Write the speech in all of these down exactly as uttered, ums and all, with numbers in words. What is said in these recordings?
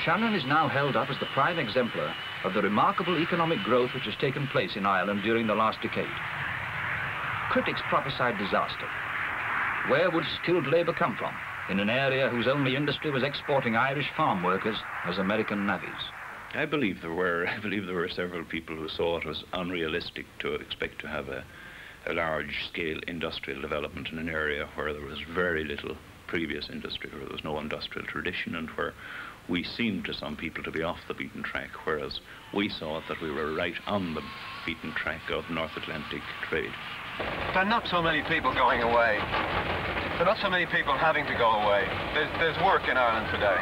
Shannon is now held up as the prime exemplar of the remarkable economic growth which has taken place in Ireland during the last decade. Critics prophesied disaster. Where would skilled labour come from in an area whose only industry was exporting Irish farm workers as American navvies? I believe there were, I believe there were several people who saw it as unrealistic to expect to have a, a large-scale industrial development in an area where there was very little previous industry, where there was no industrial tradition, and where we seemed to some people to be off the beaten track, whereas we saw that we were right on the beaten track of North Atlantic trade. There are not so many people going away. There are not so many people having to go away. There's, there's work in Ireland today.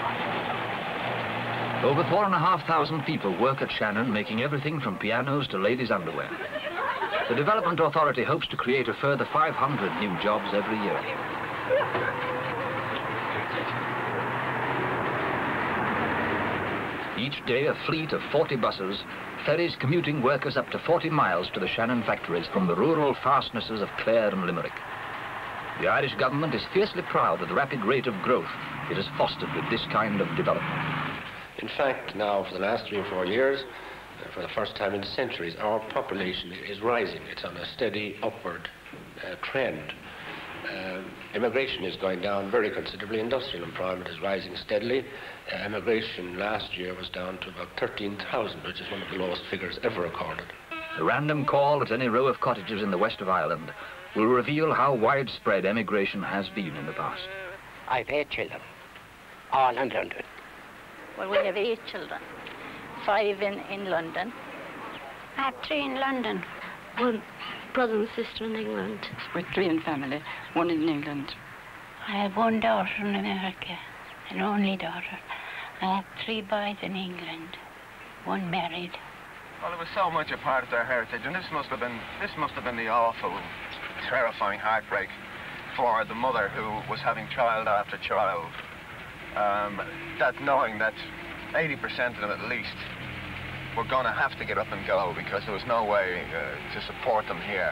Over four and a half thousand people work at Shannon, making everything from pianos to ladies' underwear. The Development Authority hopes to create a further five hundred new jobs every year. Each day, a fleet of forty buses ferries commuting workers up to forty miles to the Shannon factories from the rural fastnesses of Clare and Limerick. The Irish government is fiercely proud of the rapid rate of growth it has fostered with this kind of development. In fact, now for the last three or four years, uh, for the first time in centuries, our population is rising. It's on a steady upward uh, trend. Uh, immigration is going down very considerably. Industrial employment is rising steadily. Uh, immigration last year was down to about thirteen thousand, which is one of the lowest figures ever recorded. A random call at any row of cottages in the west of Ireland will reveal how widespread emigration has been in the past. I've eight children, all in London. Well, we have eight children, five in, in London. I have three in London, one brother and sister in England. We're three in family, one in England. I have one daughter in America, an only daughter. I have three boys in England, one married. Well, it was so much a part of their heritage, and this must have been, this must have been the awful, terrifying heartbreak for the mother who was having child after child. Um, that knowing that eighty percent of them at least were going to have to get up and go because there was no way uh, to support them here.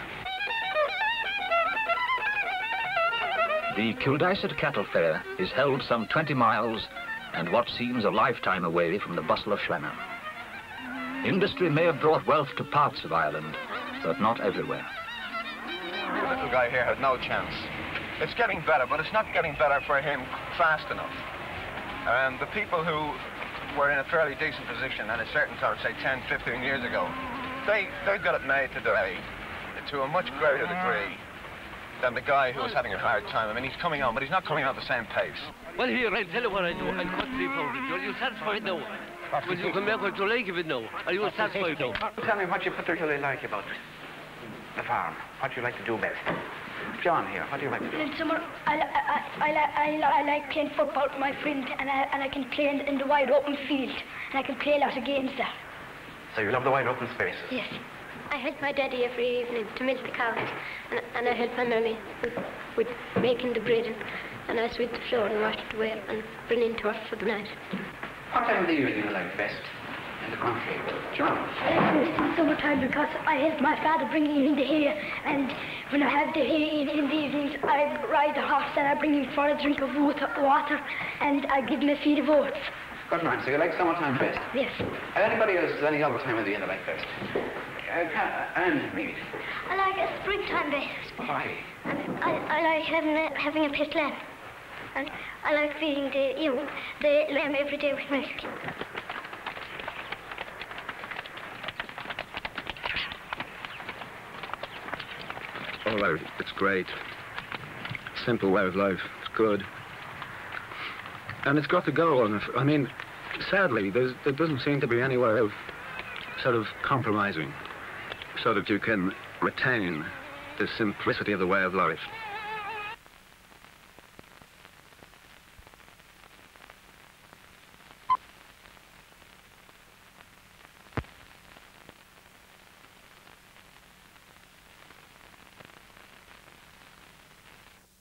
The Kildysart Cattle Fair is held some twenty miles and what seems a lifetime away from the bustle of Shannon. Industry may have brought wealth to parts of Ireland, but not everywhere. The little guy here has no chance. It's getting better, but it's not getting better for him fast enough. And the people who were in a fairly decent position at a certain time, say ten, fifteen years ago, they, they've got it made today to a much greater degree than the guy who was having a hard time. I mean, he's coming on, but he's not coming on at the same pace. Well, here, I'll tell you what I do. I'll cut three pounds. Are you satisfied now? Will you come back what you like of it now? Are you satisfied now? Tell me what you particularly like about the farm, what you like to do best. John here, what do you like to do? In summer, I, I, I, I, I, I like playing football with my friend, and I, and I can play in, in the wide open field, and I can play a lot of games there. So you love the wide open spaces? Yes. I help my daddy every evening to milk the cows, and, and I help my mummy with, with making the bread, and, and I sweep the floor and wash the ware and bring in turf for the night. What time of the year do you like best in the country? John? I like this in summertime because I help my father bring in the hay, and when I have the hay in, in the evenings, I ride the horse and I bring him for a drink of water, water and I give him a feed of oats. Good man, so you like summertime best? Yes. Anybody else any other time of the year they like best? Uh, and me. I like a springtime best. Why? I, I like having a, having a pet lamb. And I like feeding the, you know, the lamb every day with milk. All right, it's great. Simple way of life. It's good. And it's got to go. And if, I mean, sadly, there's, there doesn't seem to be any way of sort of compromising so that you can retain the simplicity of the way of life.